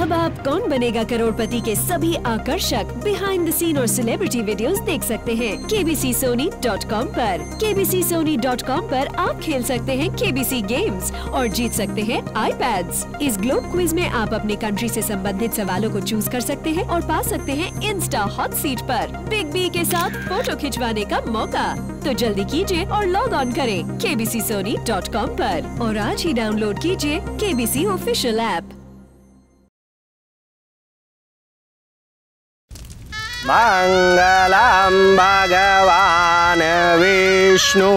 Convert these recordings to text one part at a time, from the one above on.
अब आप कौन बनेगा करोड़पति के सभी आकर्षक बिहाइंड द सीन और सेलिब्रिटी वीडियोस देख सकते हैं kbcsony.com पर। kbcsony.com पर आप खेल सकते हैं KBC गेम्स और जीत सकते हैं iPads। इस ग्लोब क्विज में आप अपने कंट्री से संबंधित सवालों को चूज कर सकते हैं और पा सकते हैं इंस्टा हॉट सीट पर बिग बी के साथ फोटो खिंचवाने का मौका। तो जल्दी कीजिए और लॉग ऑन करें kbcsony.com पर और आज ही डाउनलोड कीजिए KBC ऑफिशियल ऐप। मंगलम भगवान विष्णु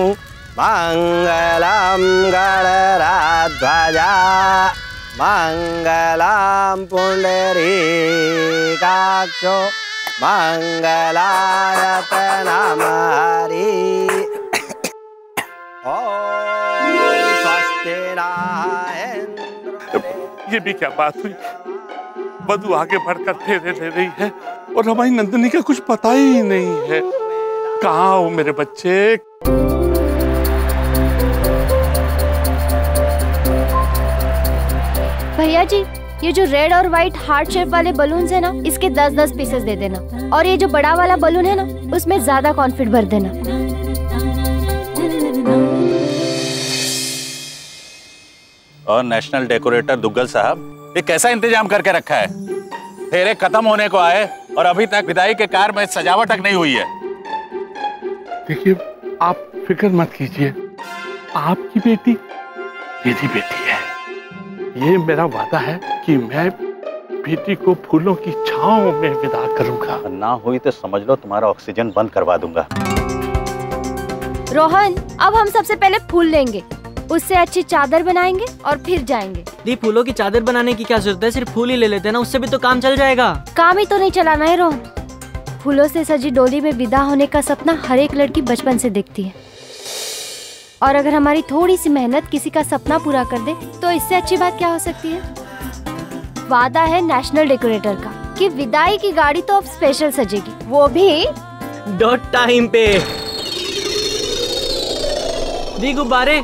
मंगलम गणराध्वजा मंगलम पुंडरीकाक्षो मंगलाय तनमहरि। ओम स्वस्ति न। ये भी क्या बात हुई? वधू आगे बढ़कर फेरे ले रही है और हमारी नंदिनी का कुछ पता ही नहीं है। कहाँ हो मेरे बच्चे? भैया जी, ये जो रेड और व्हाइट हार्ट शेप वाले बलून्स है ना, इसके 10-10 पीसेस दे देना। और ये जो बड़ा वाला बलून है ना, उसमें ज्यादा कॉन्फिडेंट भर देना। और नेशनल डेकोरेटर दुग्गल साहब, ये कैसा इंतजाम करके रखा है? फेरे खत्म होने को आए और अभी तक विदाई के कार में सजावट तक नहीं हुई है। देखिए, आप फिक्र मत कीजिए, आपकी बेटी मेरी बेटी है। ये मेरा वादा है कि मैं बेटी को फूलों की छांव में विदा करूंगा। ना हुई तो समझ लो तुम्हारा ऑक्सीजन बंद करवा दूंगा। रोहन, अब हम सबसे पहले फूल लेंगे, उससे अच्छी चादर बनाएंगे और फिर जाएंगे। दी, फूलों की चादर बनाने की क्या जरूरत है? सिर्फ फूल ही ले लेते हैं ना, उससे भी तो काम चल जाएगा। काम ही तो नहीं चलाना है रोहन। फूलों से सजी डोली में विदा होने का सपना हर एक लड़की बचपन से देखती है। और अगर हमारी थोड़ी सी मेहनत किसी का सपना पूरा कर दे तो इससे अच्छी बात क्या हो सकती है। वादा है नेशनल डेकोरेटर का कि विदाई की गाड़ी तो अब स्पेशल सजेगी, वो भी डॉट टाइम पे। दी, गुब्बारे।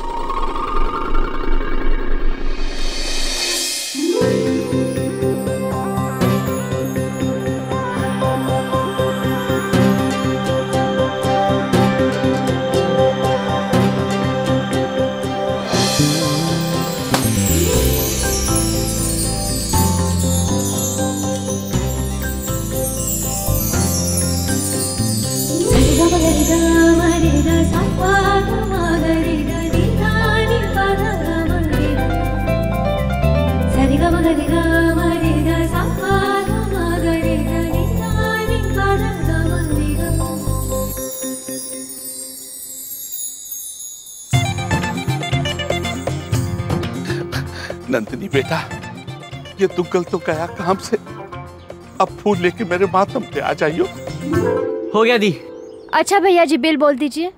नंदिनी बेटा, ये दुग्गल तो गया काम से। अब फूल लेके मेरे मातम पे आ जाइयो। हो गया दी। अच्छा भैया जी, बिल बोल दीजिए।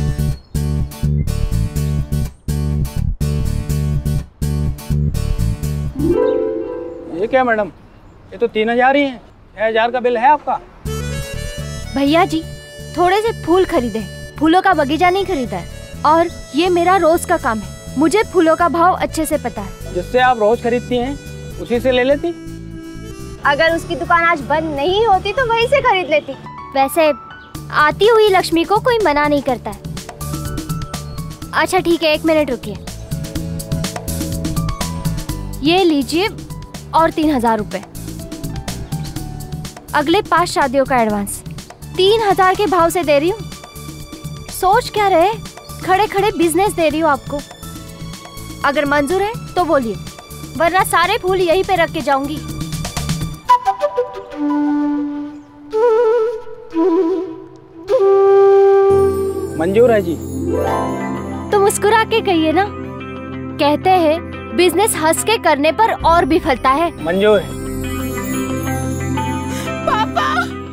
ये क्या मैडम, ये तो 3000 ही है। 6000 का बिल है आपका। भैया जी, थोड़े से फूल खरीदे, फूलों का बगीचा नहीं खरीदा है। और ये मेरा रोज का काम है, मुझे फूलों का भाव अच्छे से पता है। जिससे आप रोज खरीदती हैं उसी से ले लेती। अगर उसकी दुकान आज बंद नहीं होती तो वहीं से खरीद लेती। वैसे आती हुई लक्ष्मी को कोई मना नहीं करता है। अच्छा ठीक है, 1 मिनट रुकिए। ये लीजिए और 3000 रुपए। अगले 5 शादियों का एडवांस 3000 के भाव से दे रही हूँ। सोच क्या रहे, खड़े खड़े बिजनेस दे रही हूँ आपको। अगर मंजूर है तो बोलिए, वरना सारे फूल यहीं पे रख के जाऊंगी। मंजूर है जी। तो मुस्कुरा के कहिए ना। कहते हैं बिजनेस हंस के करने पर और भी फलता है। मंजूर है। पापा।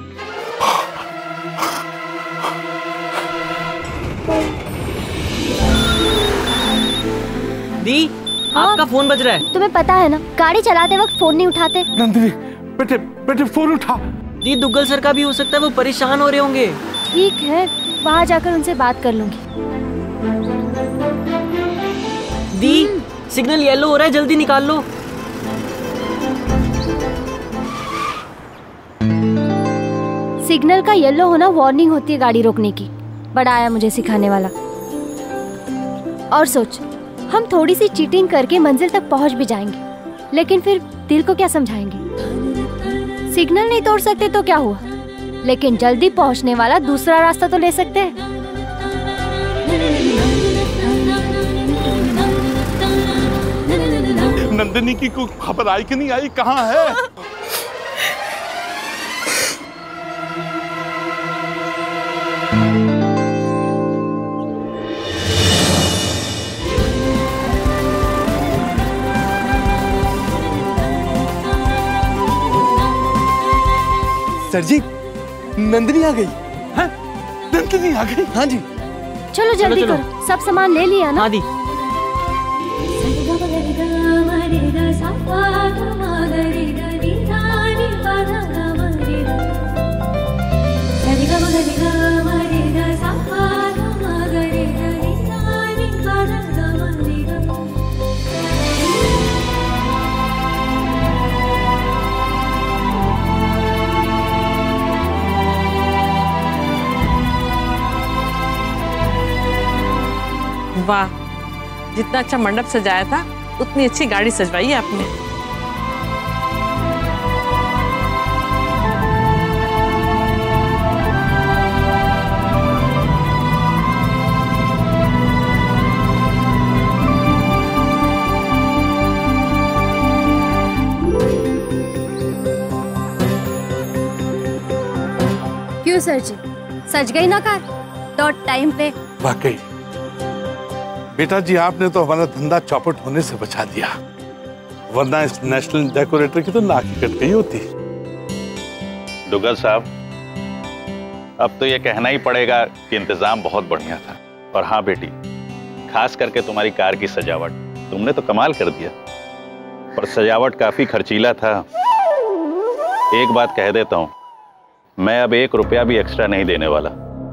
दी, आपका फोन बज रहा है। तुम्हें पता है ना, गाड़ी चलाते वक्त फोन नहीं उठाते। नंदिनी, बेटे बेटे फोन उठा। दी, दुग्गल सर का भी हो सकता है, वो परेशान हो रहे होंगे। ठीक है, वहाँ जाकर उनसे बात कर लूंगी। दी, सिग्नल येलो हो रहा है, जल्दी निकाल लो। सिग्नल का येलो होना वार्निंग होती है गाड़ी रोकने की। बड़ा आया मुझे सिखाने वाला। और सोच, हम थोड़ी सी चीटिंग करके मंजिल तक पहुंच भी जाएंगे, लेकिन फिर दिल को क्या समझाएंगे? सिग्नल नहीं तोड़ सकते तो क्या हुआ, लेकिन जल्दी पहुंचने वाला दूसरा रास्ता तो ले सकते हैं। नंदिनी की कोई खबर आई कि नहीं आई? कहाँ है? सर जी, नंदिनी आ गई। हैं? नंदिनी आ गई? हाँ जी। चलो जल्दी करो, सब सामान ले लिया ना? हाँ दी। वाह, जितना अच्छा मंडप सजाया था उतनी अच्छी गाड़ी सजवाई है आपने। क्यों सर जी, सज गई ना कार? डॉट टाइम पे। वाकई बेटा जी, आपने तो हमारा धंधा चौपट होने से बचा दिया, वरना इस नेशनल डेकोरेटर की तो नाक ही कट गई होती। दुग्गल साहब, अब तो ये कहना ही पड़ेगा कि इंतजाम बहुत बढ़िया था। और हाँ बेटी, खास करके तुम्हारी कार की सजावट, तुमने तो कमाल कर दिया। पर सजावट काफी खर्चीला था। एक बात कह देता हूँ, मैं अब 1 रुपया भी एक्स्ट्रा नहीं देने वाला।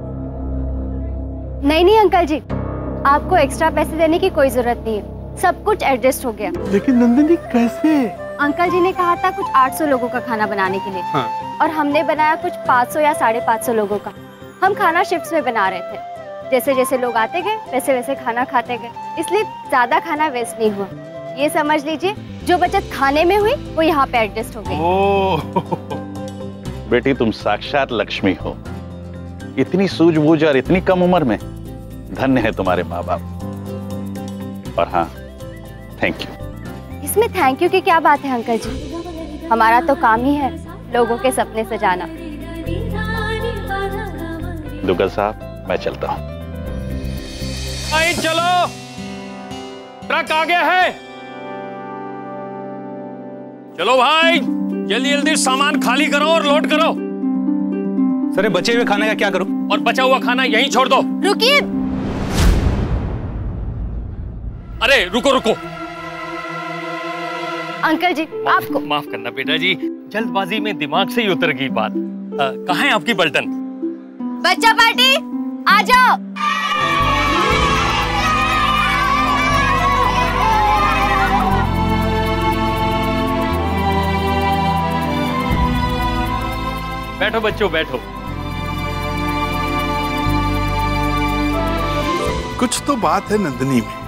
नहीं अंकल जी, आपको एक्स्ट्रा पैसे देने की कोई जरूरत नहीं है, सब कुछ एडजस्ट हो गया। लेकिन नंदिनी कैसे? अंकल जी ने कहा था कुछ 800 लोगों का खाना बनाने के लिए। हाँ। और हमने बनाया कुछ 500 या 550 लोगों का। हम खाना शिफ्ट्स में बना रहे थे, जैसे जैसे लोग आते गए वैसे वैसे खाना खाते गए, इसलिए ज्यादा खाना वेस्ट नहीं हुआ। ये समझ लीजिए, जो बचत खाने में हुई वो यहाँ पे एडजस्ट हो गई। बेटी, तुम साक्षात लक्ष्मी हो। इतनी सूझबूझ और इतनी कम उम्र में, धन्य है तुम्हारे माँ बाप। और हाँ, थैंक यू। इसमें थैंक यू की क्या बात है अंकल जी, हमारा तो काम ही है लोगों के सपने सजाना। दुग्गल साहब, मैं चलता हूँ। चलो, ट्रक आ गया है। चलो भाई, जल्दी जल्दी सामान खाली करो और लोड करो। सर, बचे हुए खाने का क्या करूं? और बचा हुआ खाना यहीं छोड़ दो। रुकिए। अरे रुको रुको। अंकल जी, आपको माफ करना बेटा जी, जल्दबाजी में दिमाग से ही उतर गई बात। कहाँ है आपकी पलटन? बच्चा पार्टी, आ जाओ। बैठो बच्चों, बैठो। कुछ तो बात है नंदिनी में।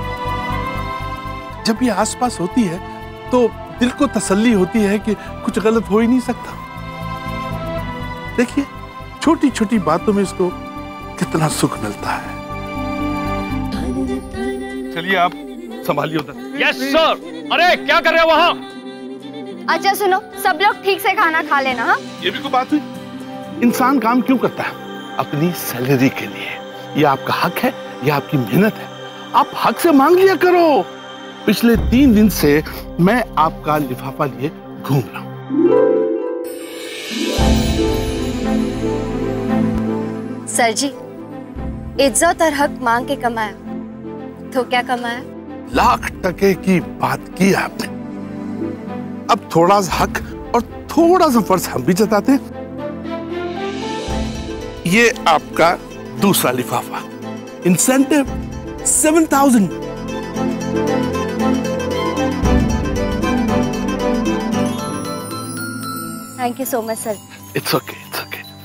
जब ये आसपास होती है तो दिल को तसल्ली होती है कि कुछ गलत हो ही नहीं सकता। देखिए, छोटी छोटी बातों में इसको कितना सुख मिलता है। चलिए, आप संभालिए उधर। Yes sir. अरे क्या कर रहे हो वहाँ? अच्छा सुनो, सब लोग ठीक से खाना खा लेना। हाँ, ये भी कोई बात हुई? इंसान काम क्यों करता है? अपनी सैलरी के लिए। ये आपका हक है, ये आपकी मेहनत है, आप हक से मांग लिया करो। पिछले 3 दिन से मैं आपका लिफाफा लिए घूम रहा हूं। सर जी, इज्जत और हक मांग के कमाया तो क्या कमाया? लाख टके की बात की आपने। अब थोड़ा सा हक और थोड़ा सा फर्ज हम भी जताते हैं। ये आपका दूसरा लिफाफा, incentive 7,000। Thank you so much sir. It's okay, it's okay.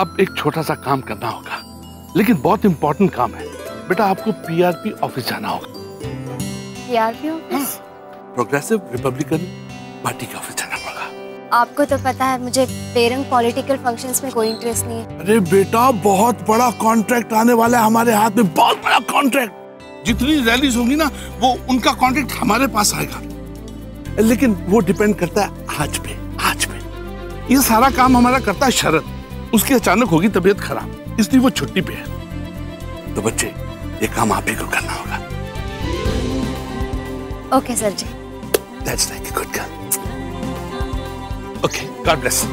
अब एक छोटा सा काम करना होगा, लेकिन बहुत इंपॉर्टेंट काम है। बेटा आपको पीआरपी ऑफिस जाना होगा। PRP office? Progressive Republican Party के ऑफिस जाना पड़ेगा। आपको तो पता है मुझे बेरंग पॉलिटिकल फंक्शंस में कोई इंटरेस्ट नहीं है। अरे बेटा बहुत बड़ा कॉन्ट्रैक्ट आने वाला है हमारे हाथ में, बहुत बड़ा कॉन्ट्रैक्ट। जितनी रैलीज होंगी ना वो उनका कॉन्ट्रैक्ट हमारे पास आएगा, लेकिन वो डिपेंड करता है आज पे। ये सारा काम हमारा करता है शरद, उसकी अचानक होगी तबीयत खराब, इसलिए वो छुट्टी पे है। तो बच्चे ये काम आप ही को करना होगा। Okay sir ji. That's like a good girl. Okay, God bless.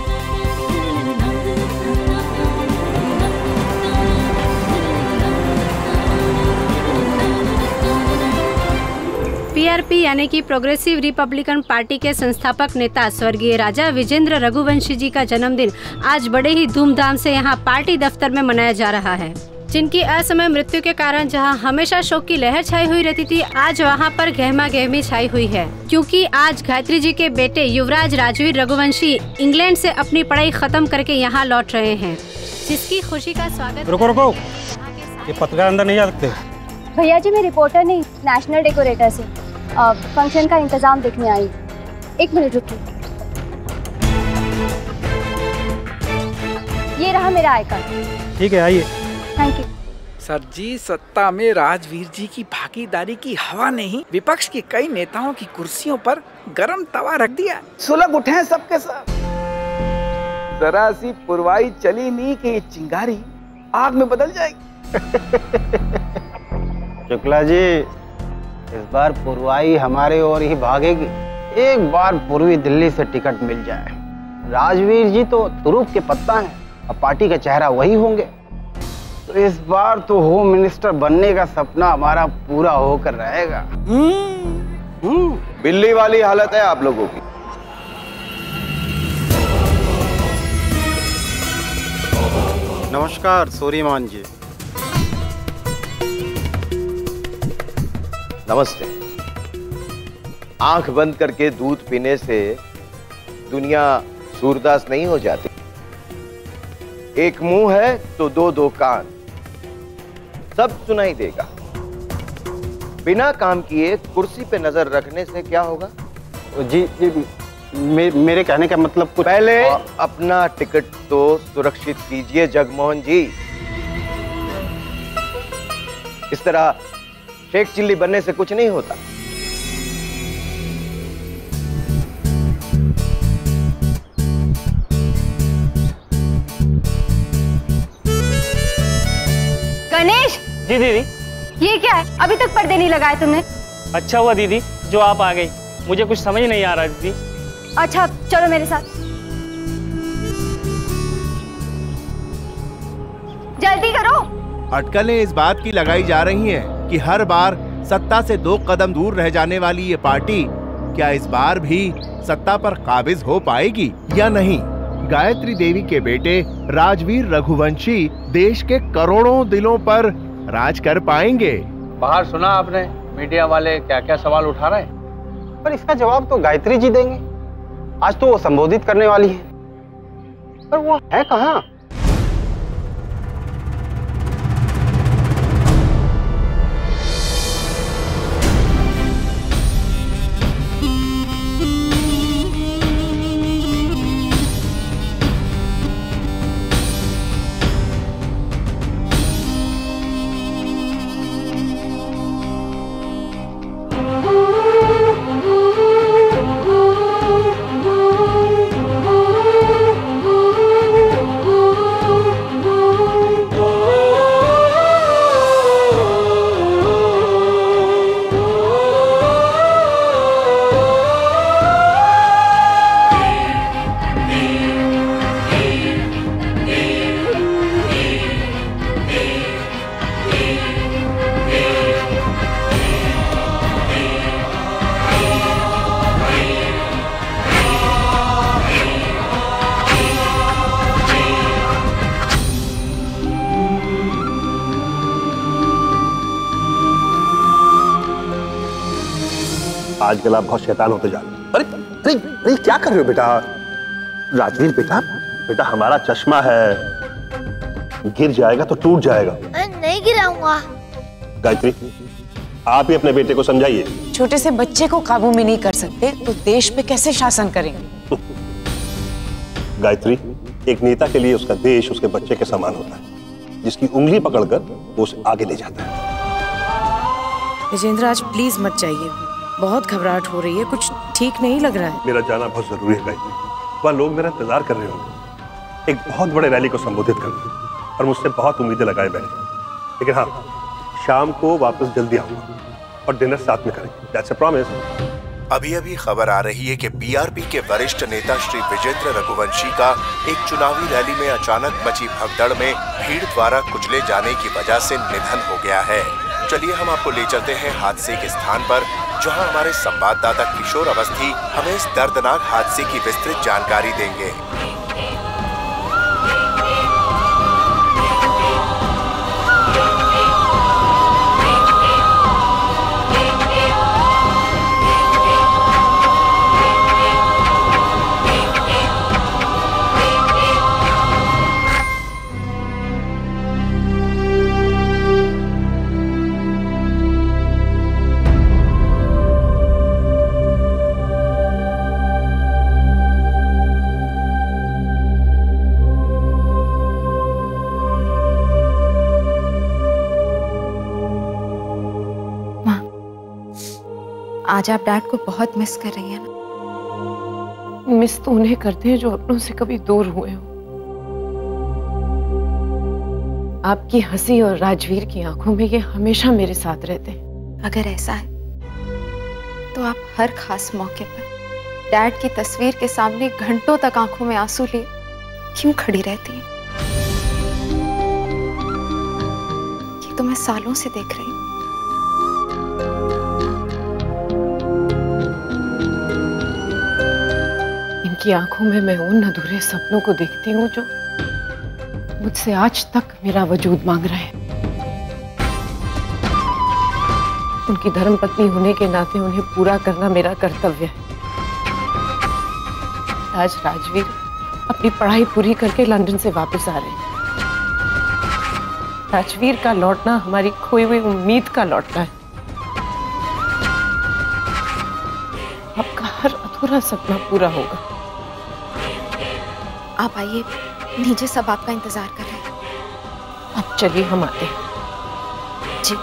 PRP यानी कि प्रोग्रेसिव रिपब्लिकन पार्टी के संस्थापक नेता स्वर्गीय राजा विजेंद्र रघुवंशी जी का जन्मदिन आज बड़े ही धूमधाम से यहाँ पार्टी दफ्तर में मनाया जा रहा है। जिनकी असमय मृत्यु के कारण जहां हमेशा शोक की लहर छाई हुई रहती थी, आज वहां पर गहमा गहमी छाई हुई है, क्योंकि आज गायत्री जी के बेटे युवराज राजवीर रघुवंशी इंग्लैंड से अपनी पढ़ाई खत्म करके यहां लौट रहे हैं, जिसकी खुशी का स्वागत। रुको, ये पत्रकार अंदर नहीं जा सकते। भैया जी मैं रिपोर्टर नहीं, नेशनल डेकोरेटर से फंक्शन का इंतजाम देखने आई। एक मिनट रुकिए। ये रहा मेरा आई कार्ड। ठीक है, आइए। Thank you. सर जी, सत्ता में राजवीर जी की भागीदारी की हवा ने ही विपक्ष के कई नेताओं की कुर्सियों पर गरम तवा रख दिया। सुलग उठे हैं सबके सब। जरा सी पुरवाई चली नहीं कि ये चिंगारी आग में बदल जाएगी। शुक्ला जी, इस बार पुरवाई हमारे ओर ही भागेगी। एक बार पूर्वी दिल्ली से टिकट मिल जाए। राजवीर जी तो तुरुप के पत्ता हैं, अब पार्टी का चेहरा वही होंगे। तो इस बार तो होम मिनिस्टर बनने का सपना हमारा पूरा होकर रहेगा। बिल्ली वाली हालत है आप लोगों की। नमस्कार सूर्यमान जी। नमस्ते। आंख बंद करके दूध पीने से दुनिया सूरदास नहीं हो जाती। एक मुंह है तो दो कान, सब सुनाई देगा। बिना काम किए कुर्सी पे नजर रखने से क्या होगा? जी मेरे कहने का मतलब कुछ। पहले अपना टिकट तो सुरक्षित कीजिए जगमोहन जी। इस तरह शेख चिल्ली बनने से कुछ नहीं होता। गणेश जी दीदी। ये क्या है, अभी तक पर्दे नहीं लगाए तुमने? अच्छा हुआ दीदी जो आप आ गई, मुझे कुछ समझ नहीं आ रहा दीदी। अच्छा चलो मेरे साथ, जल्दी करो। अटकलें इस बात की लगाई जा रही हैं कि हर बार सत्ता से 2 कदम दूर रह जाने वाली ये पार्टी क्या इस बार भी सत्ता पर काबिज हो पाएगी या नहीं। गायत्री देवी के बेटे राजवीर रघुवंशी देश के करोड़ों दिलों पर राज कर पाएंगे। बाहर सुना आपने मीडिया वाले क्या क्या सवाल उठा रहे हैं, पर इसका जवाब तो गायत्री जी देंगे। आज तो वो संबोधित करने वाली है, पर वो है कहाँ? आजकल आप बहुत शैतान होते जा रहे हैं। अरे अरे अरे क्या कर रहे हो बेटा? राजवीर बेटा, बेटा हमारा चश्मा है, गिर जाएगा तो टूट जाएगा। नहीं गिराऊंगा। गायत्री, आप ही अपने बेटे को समझाइए। छोटे से बच्चे को काबू में नहीं कर सकते तो देश पे कैसे शासन करेंगे? गायत्री, एक नेता के लिए उसका देश उसके बच्चे के समान होता है, जिसकी उंगली पकड़कर वो उसे आगे ले जाता है। विजेंद्र, आज प्लीज मत जाइए, बहुत घबराहट हो रही है, कुछ ठीक नहीं लग रहा है। मेरा जाना बहुत जरूरी है गायत्री, वह लोग मेरा इंतजार कर रहे होंगे। एक बहुत बड़े रैली को संबोधित करना और मुझसे बहुत उम्मीदें लगाए बैठे, लेकिन हाँ, शाम को वापस जल्दी आऊंगा और डिनर साथ में करेंगे। That's a promise. अभी अभी खबर आ रही है कि बीआरपी के वरिष्ठ नेता श्री विजेंद्र रघुवंशी का एक चुनावी रैली में अचानक मची भगदड़ में भीड़ द्वारा कुचले जाने की वजह से निधन हो गया है। चलिए हम आपको ले चलते हैं हादसे के स्थान पर, जहां हमारे संवाददाता किशोर अवस्थी हमें इस दर्दनाक हादसे की विस्तृत जानकारी देंगे। आज आप डैड को बहुत मिस कर रही हैं ना? मिस तो उन्हें करते हैं जो अपनों से कभी दूर हुए हो। आपकी हंसी और राजवीर की आंखों में ये हमेशा मेरे साथ रहते हैं। अगर ऐसा है तो आप हर खास मौके पर डैड की तस्वीर के सामने घंटों तक आंखों में आंसू लिए क्यों खड़ी रहती हैं? ये तो मैं सालों से देख रही हूँ। की आंखों में मैं उन अधूरे सपनों को देखती हूँ जो मुझसे आज तक मेरा वजूद मांग रहे हैं। उनकी धर्मपत्नी होने के नाते उन्हें पूरा करना मेरा कर्तव्य है। आज राजवीर अपनी पढ़ाई पूरी करके लंदन से वापस आ रहे हैं। राजवीर का लौटना हमारी खोई हुई उम्मीद का लौटना है। आपका हर अधूरा सपना पूरा होगा। आप आइए, नीचे सब आपका इंतजार कर रहे हैं। अब चलिए हम आते हैं। जी।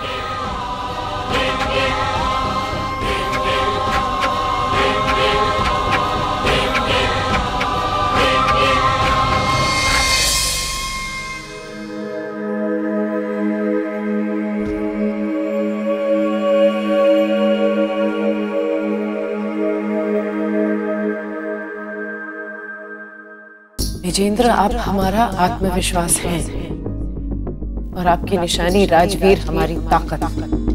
विजेंद्र, आप हमारा आत्मविश्वास हैं और आपकी निशानी राजवीर हमारी ताकत।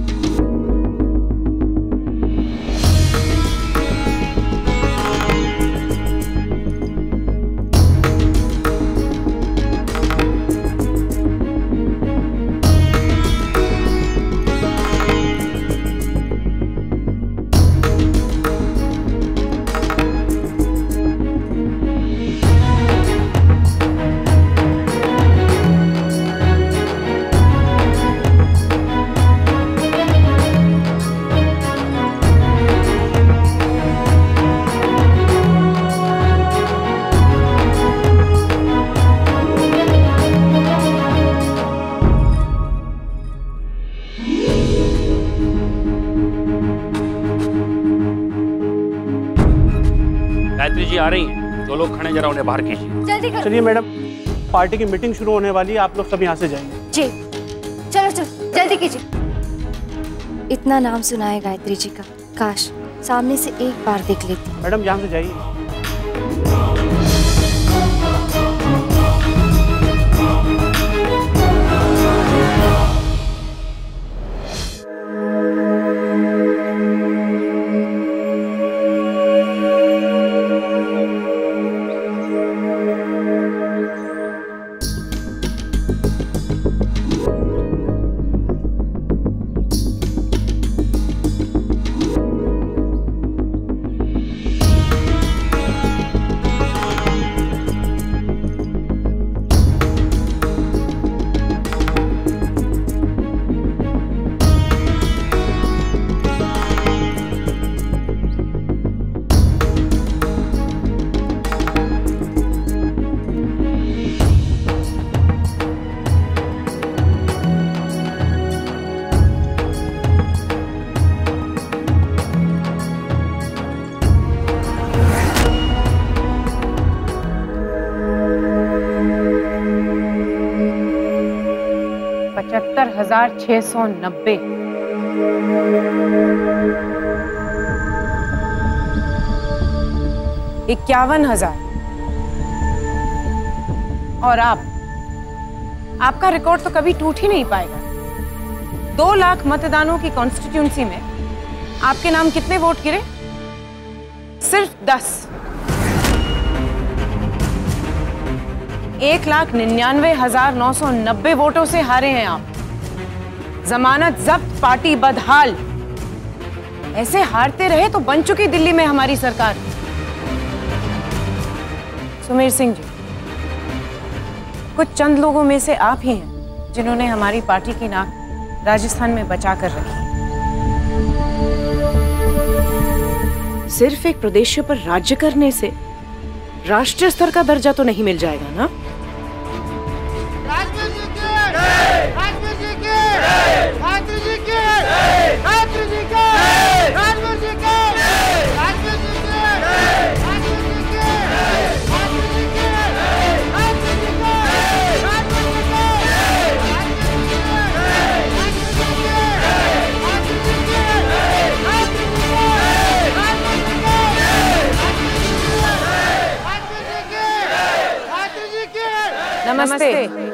गायत्री जी आ रही हैं, जो लोग खड़े जरा उन्हें बाहर कीजिए। जल्दी करो। चलिए मैडम, पार्टी की मीटिंग शुरू होने वाली है, आप लोग सब यहाँ से जाएंगे। जी, चलो चलो जल्दी कीजिए। इतना नाम सुना है गायत्री जी का, काश सामने से एक बार देख लेती। मैडम यहाँ से जाइए। 51,690। और आपका रिकॉर्ड तो कभी टूट ही नहीं पाएगा। 2 लाख मतदानों की कॉन्स्टिट्यूंसी में आपके नाम कितने वोट गिरे? सिर्फ 10। 1,99,990 वोटों से हारे हैं आप। जमानत जब्त, पार्टी बदहाल। ऐसे हारते रहे तो बन चुकी दिल्ली में हमारी सरकार। सुमेर सिंह जी, कुछ चंद लोगों में से आप ही हैं जिन्होंने हमारी पार्टी की नाक राजस्थान में बचा कर रखी। सिर्फ एक प्रदेश पर राज्य करने से राष्ट्रीय स्तर का दर्जा तो नहीं मिल जाएगा ना? नमस्ते।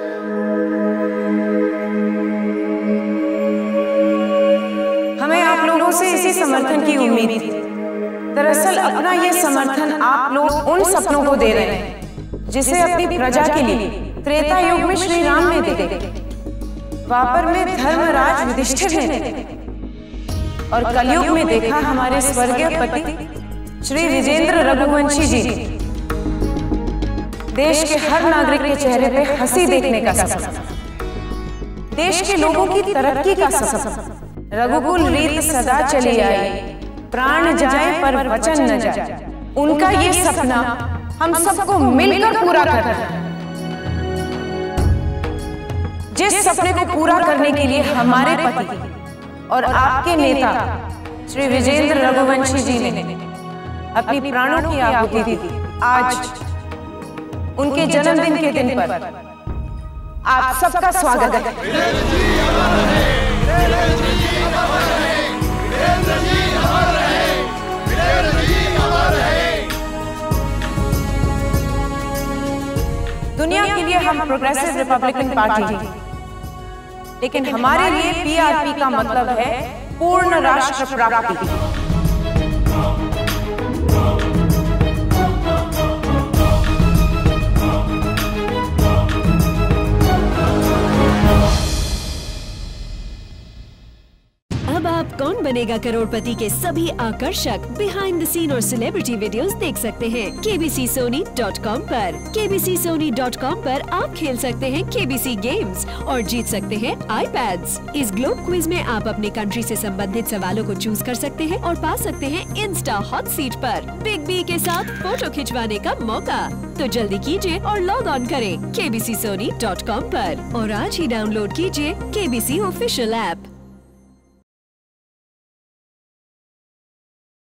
हमें आप लोगों से इसी समर्थन की उम्मीद थी। दरअसल अपना ये समर्थन आप लोग उन सपनों को दे रहे हैं जिसे अपनी प्रजा के लिए त्रेता युग में श्री राम ने दे, द्वापर में धर्मराज युधिष्ठिर ने दे, और कलयुग में देखा हमारे स्वर्गीय पति श्री विजेंद्र रघुवंशी जी। देश के हर नागरिक के चेहरे पे हंसी देखने का सपना, देश के लोगों की तरक्की का सपना। रघुकुल रीत सदा चली आई, प्राण जाए पर वचन न जाए। उनका ये सपना हम सबको मिलकर पूरा करना है। जिस सपने को पूरा करने के लिए हमारे पति और आपके नेता श्री विजेंद्र रघुवंशी जी ने अपनी प्राणों की आहुति दी, आज उनके जन्मदिन के दिन पर आप सबका स्वागत है। दुनिया के लिए हम प्रोग्रेसिव रिपब्लिकन पार्टी हैं, लेकिन हमारे लिए पीआरपी का मतलब है पूर्ण राष्ट्र प्राप्ति। अब आप कौन बनेगा करोड़पति के सभी आकर्षक बिहाइंड द सीन और सेलिब्रिटी वीडियोस देख सकते हैं kbcsony.com पर। kbcsony.com पर आप खेल सकते हैं KBC गेम्स और जीत सकते हैं iPads। इस ग्लोब क्विज में आप अपनी कंट्री से संबंधित सवालों को चूज कर सकते हैं और पा सकते हैं इंस्टा हॉट सीट पर बिग बी के साथ फोटो खिंचवाने का मौका। तो जल्दी कीजिए और लॉग ऑन करें kbcsony.com पर और आज ही डाउनलोड कीजिए KBC ऑफिशियल ऐप।